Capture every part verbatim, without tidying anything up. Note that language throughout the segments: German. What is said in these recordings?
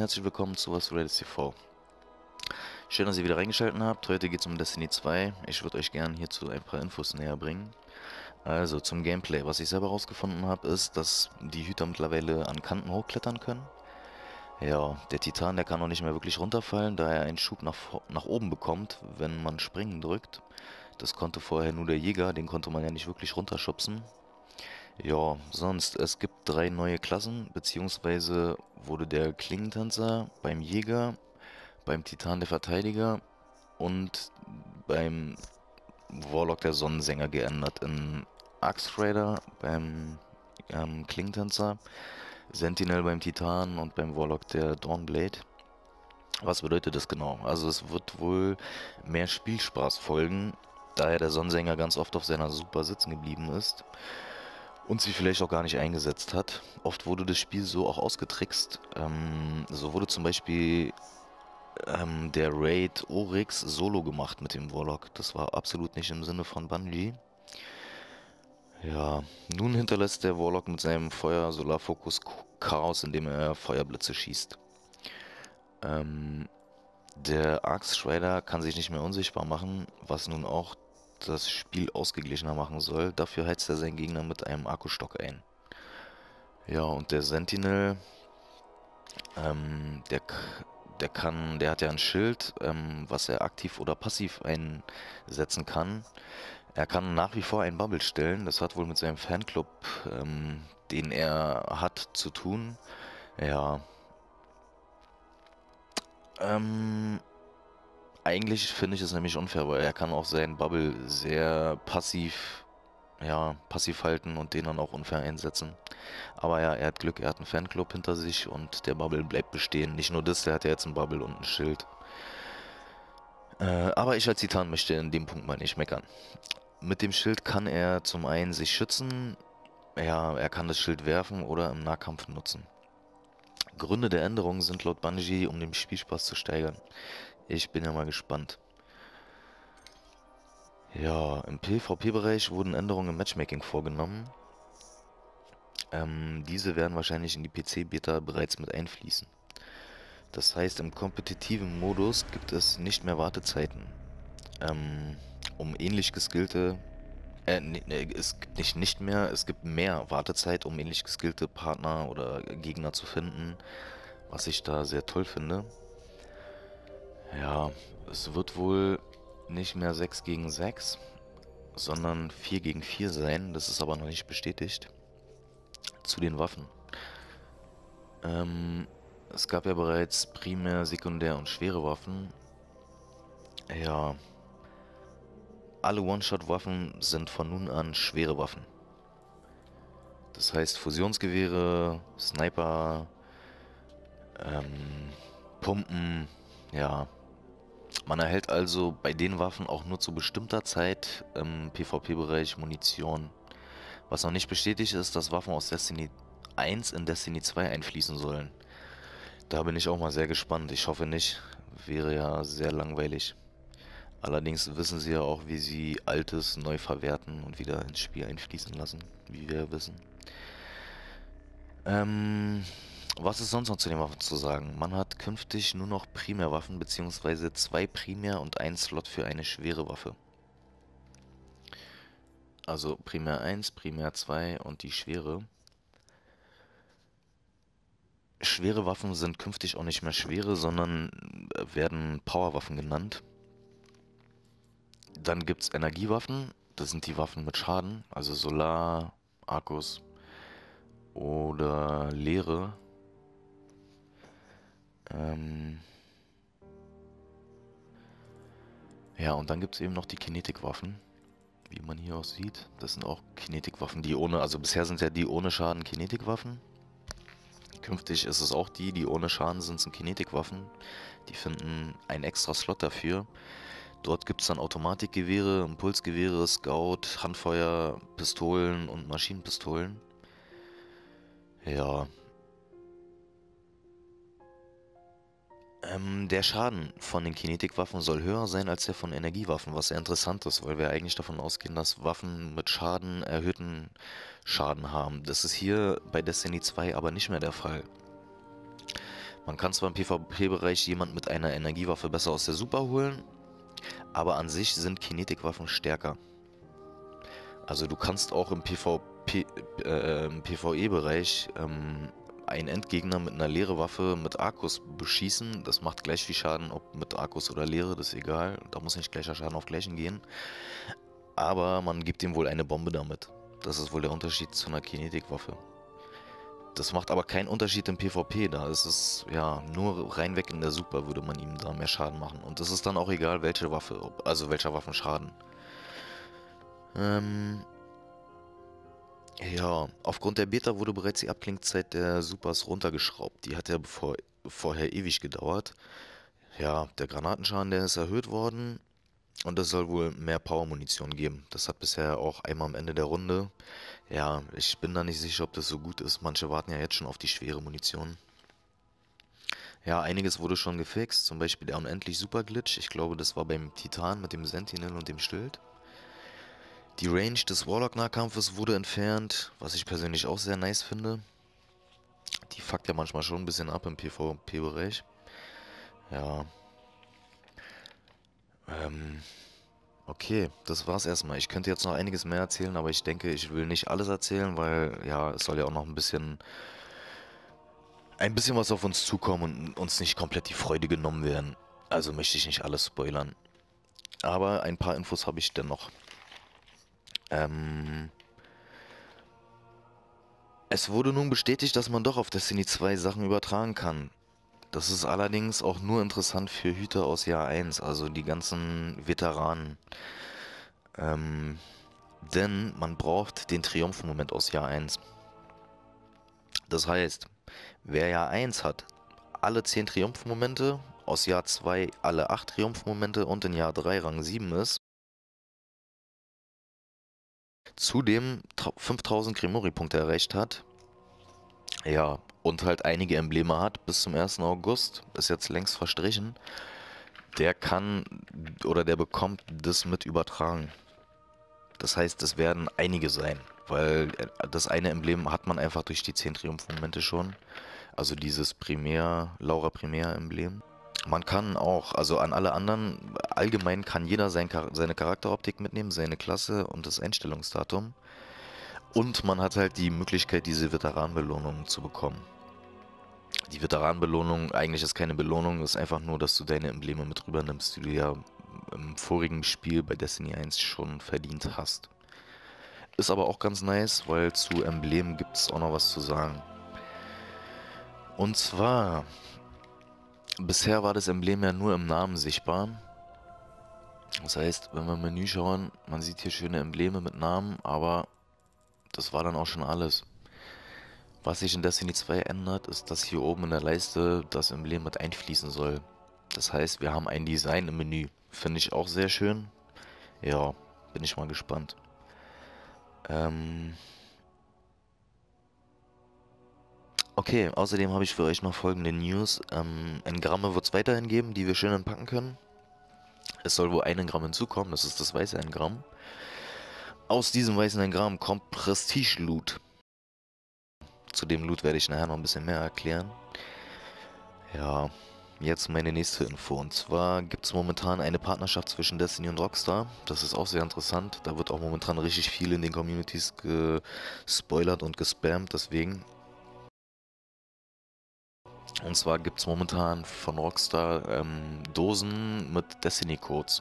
herzlich willkommen zu Was du Reddest T V. Schön, dass ihr wieder reingeschaltet habt. Heute geht es um Destiny zwei. Ich würde euch gerne hierzu ein paar Infos näher bringen. Also zum Gameplay. Was ich selber herausgefunden habe, ist, dass die Hüter mittlerweile an Kanten hochklettern können. Ja, der Titan, der kann auch nicht mehr wirklich runterfallen, da er einen Schub nach, nach oben bekommt, wenn man springen drückt. Das konnte vorher nur der Jäger, den konnte man ja nicht wirklich runterschubsen. Ja, sonst, es gibt drei neue Klassen, beziehungsweise wurde der Klingentänzer beim Jäger, beim Titan der Verteidiger und beim Warlock der Sonnensänger geändert. In Axe Raider beim ähm, Klingentänzer, Sentinel beim Titan und beim Warlock der Dawnblade. Was bedeutet das genau? Also es wird wohl mehr Spielspaß folgen, da ja der Sonnensänger ganz oft auf seiner Super sitzen geblieben ist und sie vielleicht auch gar nicht eingesetzt hat. Oft wurde das Spiel so auch ausgetrickst. Ähm, so wurde zum Beispiel ähm, der Raid Oryx solo gemacht mit dem Warlock. Das war absolut nicht im Sinne von Bungie. Ja, nun hinterlässt der Warlock mit seinem Feuer-Solarfokus Chaos, indem er Feuerblitze schießt. Ähm, der Axe Strider kann sich nicht mehr unsichtbar machen, was nun auch das Spiel ausgeglichener machen soll. Dafür heizt er seinen Gegner mit einem Akkustock ein. Ja, und der Sentinel, ähm, der, der kann, der hat ja ein Schild, ähm, was er aktiv oder passiv einsetzen kann. Er kann nach wie vor einen Bubble stellen. Das hat wohl mit seinem Fanclub, ähm, den er hat, zu tun. Ja. Ähm, eigentlich finde ich es nämlich unfair, weil er kann auch seinen Bubble sehr passiv, ja, passiv halten und den dann auch unfair einsetzen. Aber ja, er hat Glück, er hat einen Fanclub hinter sich und der Bubble bleibt bestehen. Nicht nur das, der hat ja jetzt einen Bubble und ein Schild. Äh, aber ich als Titan möchte in dem Punkt mal nicht meckern. Mit dem Schild kann er zum einen sich schützen, ja, er kann das Schild werfen oder im Nahkampf nutzen. Gründe der Änderungen sind laut Bungie, um den Spielspaß zu steigern. Ich bin ja mal gespannt. Ja, im PvP-Bereich wurden Änderungen im Matchmaking vorgenommen. Ähm, diese werden wahrscheinlich in die P C-Beta bereits mit einfließen. Das heißt, im kompetitiven Modus gibt es nicht mehr Wartezeiten, ähm, um ähnlich geskillte, äh, ne, ne, es gibt nicht nicht mehr, es gibt mehr Wartezeit, um ähnlich geskillte Partner oder Gegner zu finden, was ich da sehr toll finde. Ja, es wird wohl nicht mehr sechs gegen sechs, sondern vier gegen vier sein, das ist aber noch nicht bestätigt. Zu den Waffen. Ähm, es gab ja bereits Primär-, Sekundär- und schwere Waffen. Ja, alle One-Shot-Waffen sind von nun an schwere Waffen. Das heißt Fusionsgewehre, Sniper, ähm, Pumpen, ja. Man erhält also bei den Waffen auch nur zu bestimmter Zeit im PvP-Bereich Munition. Was noch nicht bestätigt ist, dass Waffen aus Destiny eins in Destiny zwei einfließen sollen. Da bin ich auch mal sehr gespannt. Ich hoffe nicht. Wäre ja sehr langweilig. Allerdings wissen sie ja auch, wie sie Altes neu verwerten und wieder ins Spiel einfließen lassen, wie wir wissen. Ähm, was ist sonst noch zu den Waffen zu sagen? Man hat künftig nur noch Primärwaffen, beziehungsweise zwei Primär- und ein Slot für eine schwere Waffe. Also Primär eins, Primär zwei und die schwere. Schwere Waffen sind künftig auch nicht mehr schwere, sondern werden Powerwaffen genannt. Dann gibt es Energiewaffen, das sind die Waffen mit Schaden, also Solar, Akkus oder Leere. Ähm ja, und dann gibt es eben noch die Kinetikwaffen, wie man hier auch sieht. Das sind auch Kinetikwaffen, die ohne, also bisher sind ja die ohne Schaden Kinetikwaffen. Künftig ist es auch die, die ohne Schaden sind, sind Kinetikwaffen. Die finden einen extra Slot dafür. Dort gibt es dann Automatikgewehre, Impulsgewehre, Scout, Handfeuer, Pistolen und Maschinenpistolen. Ja. Ähm, der Schaden von den Kinetikwaffen soll höher sein als der von Energiewaffen, was sehr interessant ist, weil wir eigentlich davon ausgehen, dass Waffen mit Schaden erhöhten Schaden haben. Das ist hier bei Destiny zwei aber nicht mehr der Fall. Man kann zwar im PvP-Bereich jemand mit einer Energiewaffe besser aus der Super holen, aber an sich sind Kinetikwaffen stärker. Also du kannst auch im PvP, äh, im PvE-Bereich ähm, einen Endgegner mit einer leeren Waffe mit Arkus beschießen. Das macht gleich viel Schaden, ob mit Arkus oder leere, das ist egal. Da muss nicht gleicher Schaden auf gleichen gehen. Aber man gibt ihm wohl eine Bombe damit. Das ist wohl der Unterschied zu einer Kinetikwaffe. Das macht aber keinen Unterschied im PvP, da ist es ja nur reinweg in der Super würde man ihm da mehr Schaden machen. Und es ist dann auch egal, welche Waffe, ob- also welcher Waffenschaden. Ähm, ja, aufgrund der Beta wurde bereits die Abklingzeit der Supers runtergeschraubt. Die hat ja bevor, vorher ewig gedauert. Ja, der Granatenschaden, der ist erhöht worden und es soll wohl mehr Power-Munition geben. Das hat bisher auch einmal am Ende der Runde. Ja, ich bin da nicht sicher, ob das so gut ist. Manche warten ja jetzt schon auf die schwere Munition. Ja, einiges wurde schon gefixt, zum Beispiel der unendlich Super Glitch. Ich glaube, das war beim Titan mit dem Sentinel und dem Schild. Die Range des Warlock-Nahkampfes wurde entfernt, was ich persönlich auch sehr nice finde. Die fuckt ja manchmal schon ein bisschen ab im PvP-Bereich. Ja, ähm, okay, das war's erstmal. Ich könnte jetzt noch einiges mehr erzählen, aber ich denke, ich will nicht alles erzählen, weil, ja, es soll ja auch noch ein bisschen, ein bisschen was auf uns zukommen und uns nicht komplett die Freude genommen werden. Also möchte ich nicht alles spoilern. Aber ein paar Infos habe ich dennoch. Ähm, es wurde nun bestätigt, dass man doch auf Destiny zwei Sachen übertragen kann. Das ist allerdings auch nur interessant für Hüter aus Jahr eins, also die ganzen Veteranen. Ähm, denn man braucht den Triumphmoment aus Jahr eins. Das heißt, wer Jahr eins hat, alle zehn Triumphmomente, aus Jahr zwei alle acht Triumphmomente und in Jahr drei Rang sieben ist, zudem fünftausend Grimory-Punkte erreicht hat, ja, und halt einige Embleme hat bis zum ersten August, ist jetzt längst verstrichen, der kann oder der bekommt das mit übertragen. Das heißt, es werden einige sein, weil das eine Emblem hat man einfach durch die zehn Triumphmomente schon. Also dieses Primär, Laura Primär Emblem. Man kann auch, also an alle anderen, allgemein kann jeder sein, seine Charakteroptik mitnehmen, seine Klasse und das Einstellungsdatum. Und man hat halt die Möglichkeit, diese Veteranenbelohnungen zu bekommen. Die Veteranenbelohnung, eigentlich ist keine Belohnung, ist einfach nur, dass du deine Embleme mit rübernimmst, die du ja im vorigen Spiel bei Destiny eins schon verdient hast. Ist aber auch ganz nice, weil zu Emblemen gibt es auch noch was zu sagen. Und zwar, bisher war das Emblem ja nur im Namen sichtbar. Das heißt, wenn wir im Menü schauen, man sieht hier schöne Embleme mit Namen, aber das war dann auch schon alles. Was sich in Destiny zwei ändert, ist, dass hier oben in der Leiste das Emblem mit einfließen soll. Das heißt, wir haben ein Design im Menü. Finde ich auch sehr schön. Ja, bin ich mal gespannt. Ähm okay, außerdem habe ich für euch noch folgende News. Ähm, Engramme wird es weiterhin geben, die wir schön entpacken können. Es soll wohl ein Engramm hinzukommen, das ist das weiße Engramm. Aus diesem weißen Engramm kommt Prestige-Loot. Zu dem Loot werde ich nachher noch ein bisschen mehr erklären. Ja, jetzt meine nächste Info. Und zwar gibt es momentan eine Partnerschaft zwischen Destiny und Rockstar. Das ist auch sehr interessant. Da wird auch momentan richtig viel in den Communities gespoilert und gespammt. Deswegen. Und zwar gibt es momentan von Rockstar ähm, Dosen mit Destiny-Codes.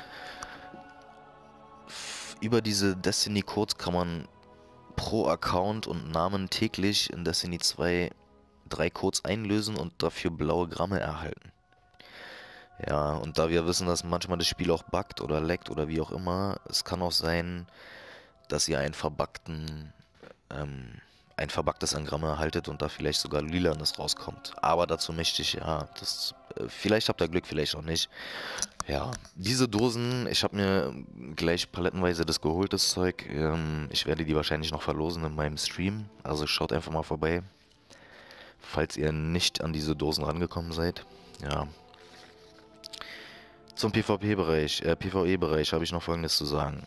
Über diese Destiny-Codes kann man pro Account und Namen täglich in Destiny zwei drei Codes einlösen und dafür blaue Gramme erhalten. Ja, und da wir wissen, dass manchmal das Spiel auch buggt oder laggt oder wie auch immer, es kann auch sein, dass ihr einen verbuggten, ähm, ein verbuggtes Engramm erhaltet und da vielleicht sogar lilanes rauskommt. Aber dazu möchte ich, ja, das, äh, vielleicht habt ihr Glück, vielleicht auch nicht. Ja, diese Dosen, ich habe mir gleich palettenweise das geholt, das Zeug. Ähm, ich werde die wahrscheinlich noch verlosen in meinem Stream, also schaut einfach mal vorbei, falls ihr nicht an diese Dosen rangekommen seid. Ja. Zum PvP-Bereich, äh, PvE-Bereich habe ich noch Folgendes zu sagen.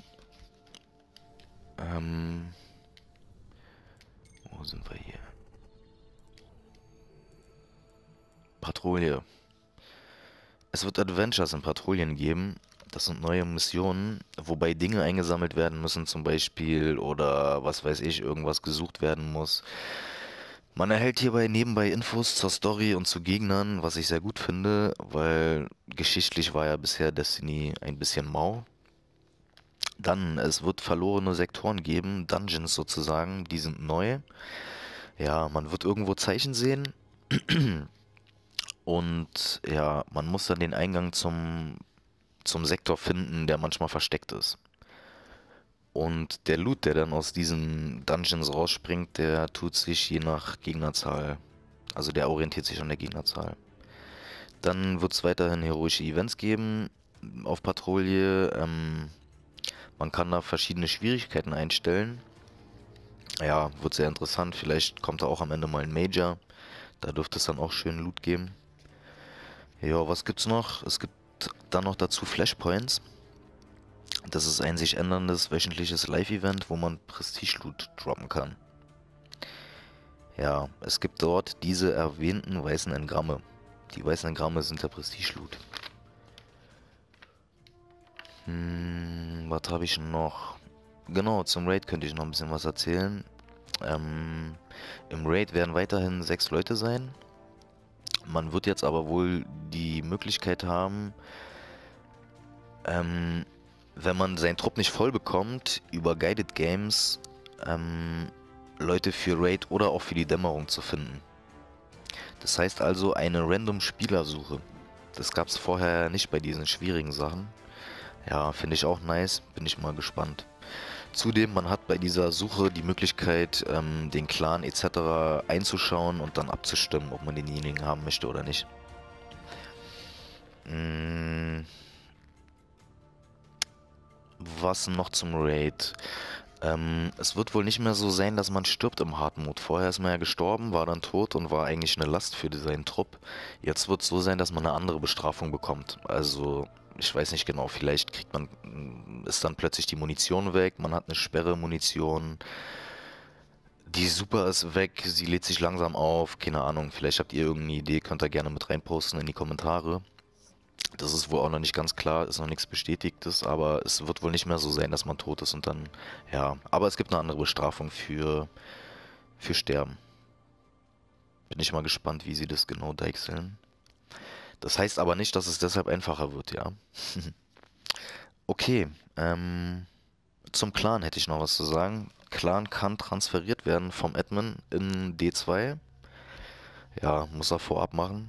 Ähm, wo sind wir hier? Patrouille. Es wird Adventures in Patrouillen geben. Das sind neue Missionen, wobei Dinge eingesammelt werden müssen zum Beispiel oder was weiß ich, irgendwas gesucht werden muss. Man erhält hierbei nebenbei Infos zur Story und zu Gegnern, was ich sehr gut finde, weil geschichtlich war ja bisher Destiny ein bisschen mau. Dann, es wird verlorene Sektoren geben, Dungeons sozusagen, die sind neu. Ja, man wird irgendwo Zeichen sehen und ja, man muss dann den Eingang zum, zum Sektor finden, der manchmal versteckt ist. Und der Loot, der dann aus diesen Dungeons rausspringt, der tut sich je nach Gegnerzahl. Also der orientiert sich an der Gegnerzahl. Dann wird es weiterhin heroische Events geben auf Patrouille. Ähm, man kann da verschiedene Schwierigkeiten einstellen. Ja, wird sehr interessant. Vielleicht kommt da auch am Ende mal ein Major. Da dürfte es dann auch schön Loot geben. Ja, was gibt's noch? Es gibt dann noch dazu Flashpoints. Das ist ein sich änderndes wöchentliches Live-Event, wo man Prestige-Loot droppen kann. Ja, es gibt dort diese erwähnten weißen Engramme. Die weißen Engramme sind der Prestige-Loot. Hm, was habe ich noch? Genau, zum Raid könnte ich noch ein bisschen was erzählen. Ähm, im Raid werden weiterhin sechs Leute sein. Man wird jetzt aber wohl die Möglichkeit haben, ähm, wenn man seinen Trupp nicht voll bekommt, über Guided Games ähm, Leute für Raid oder auch für die Dämmerung zu finden. Das heißt also eine random Spielersuche. Das gab es vorher nicht bei diesen schwierigen Sachen. Ja, finde ich auch nice, bin ich mal gespannt. Zudem, man hat bei dieser Suche die Möglichkeit, ähm, den Clan et cetera einzuschauen und dann abzustimmen, ob man denjenigen haben möchte oder nicht. Mm, was noch zum Raid? Ähm, es wird wohl nicht mehr so sein, dass man stirbt im Hard Mode. Vorher ist man ja gestorben, war dann tot und war eigentlich eine Last für seinen Trupp. Jetzt wird es so sein, dass man eine andere Bestrafung bekommt. Also, ich weiß nicht genau, vielleicht kriegt man, ist dann plötzlich die Munition weg, man hat eine Sperre Munition. Die Super ist weg, sie lädt sich langsam auf, keine Ahnung, vielleicht habt ihr irgendeine Idee, könnt ihr gerne mit reinposten in die Kommentare. Das ist wohl auch noch nicht ganz klar, ist noch nichts Bestätigtes, aber es wird wohl nicht mehr so sein, dass man tot ist und dann, ja. Aber es gibt eine andere Bestrafung für, für Sterben. Bin ich mal gespannt, wie sie das genau deichseln. Das heißt aber nicht, dass es deshalb einfacher wird, ja. Okay, ähm, zum Clan hätte ich noch was zu sagen. Clan kann transferiert werden vom Admin in D zwei. Ja, muss er vorab machen.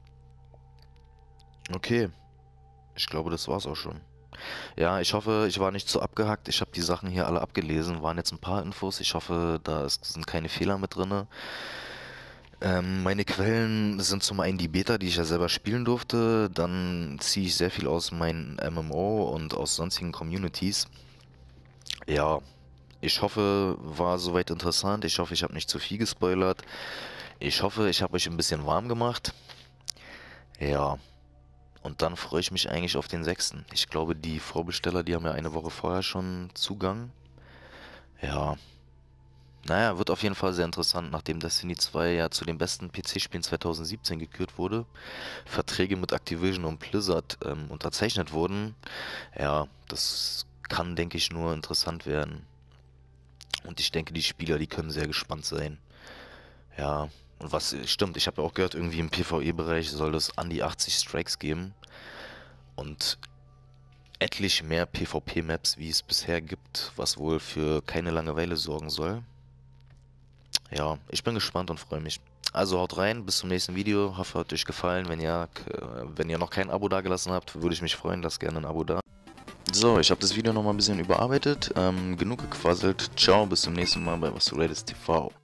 Okay, ich glaube, das war's auch schon. Ja, ich hoffe, ich war nicht zu abgehackt. Ich habe die Sachen hier alle abgelesen. Waren jetzt ein paar Infos. Ich hoffe, da ist, sind keine Fehler mit drin. Ähm, meine Quellen sind zum einen die Beta, die ich ja selber spielen durfte. Dann ziehe ich sehr viel aus meinen M M O und aus sonstigen Communities. Ja, ich hoffe, war soweit interessant. Ich hoffe, ich habe nicht zu viel gespoilert. Ich hoffe, ich habe euch ein bisschen warm gemacht. Ja. Und dann freue ich mich eigentlich auf den sechsten. Ich glaube, die Vorbesteller, die haben ja eine Woche vorher schon Zugang. Ja. Naja, wird auf jeden Fall sehr interessant, nachdem Destiny zwei ja zu den besten P C-Spielen zwanzig siebzehn gekürt wurde. Verträge mit Activision und Blizzard ähm, unterzeichnet wurden. Ja, das kann, denke ich, nur interessant werden. Und ich denke, die Spieler, die können sehr gespannt sein. Ja, und was stimmt, ich habe ja auch gehört, irgendwie im PvE-Bereich soll es an die achtzig Strikes geben. Und etlich mehr PvP-Maps, wie es bisher gibt, was wohl für keine Langeweile sorgen soll. Ja, ich bin gespannt und freue mich. Also haut rein, bis zum nächsten Video. Hoffe, hat euch gefallen. Wenn ja, wenn ihr noch kein Abo dagelassen habt, würde ich mich freuen. Lasst gerne ein Abo da. So, ich habe das Video nochmal ein bisschen überarbeitet. Ähm, genug gequasselt. Ciao, bis zum nächsten Mal bei Was du redest T V.